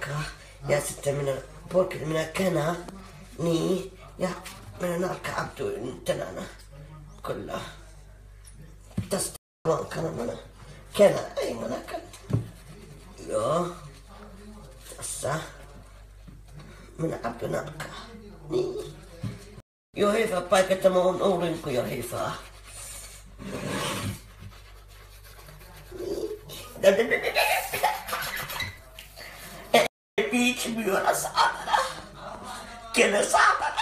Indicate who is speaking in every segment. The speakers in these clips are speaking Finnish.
Speaker 1: nalkkaa. Ja sitten minä känä. Niin. Ja minä nalkkaa abduin tänään. Kyllä. Tästä vankana minä känä. Ei minä känä. Joo. Tässä. Minä abduin nalkkaa. Niin. Joo, hyvä paikka. Tämä on aurinko jo hyvä. Viitsi myöllä saatana. Kenen saatana?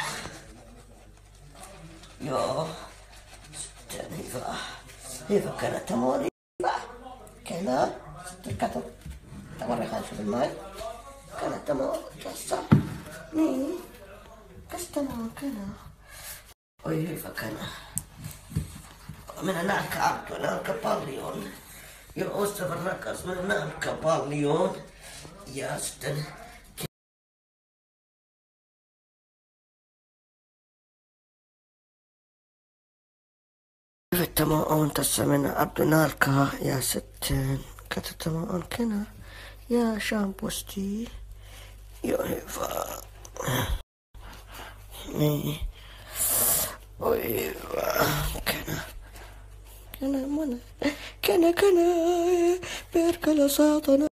Speaker 1: Joo. Sitten hyvä. Hyvä känä. Tämä on hyvä. Känä. Sitten kato. Tämä on rehaisuuden näin. Känä tämä on tässä. Niin. Kas tämä on känä? Oi hyvä känä. Minä nälkä paljon. Joo, ostava rakas, minä nälkä paljon. Ja sitten... Tämä on tässä minä abdun nälkää ja sitten... Kato, tämä on kena. Ja shamposti. Joo, hyvä. Niin. Oi hyvä. Kena. Kena, perkele saatana.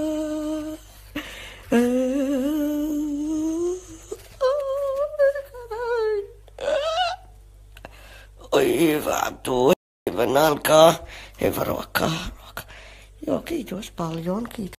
Speaker 1: Oi hyvä, tuo hyvä nalkaa, hyvä ruokaa. Joo, kiitos paljon, kiitos.